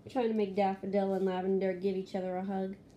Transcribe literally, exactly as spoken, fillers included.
trying to make Daffodil and Lavender give each other a hug.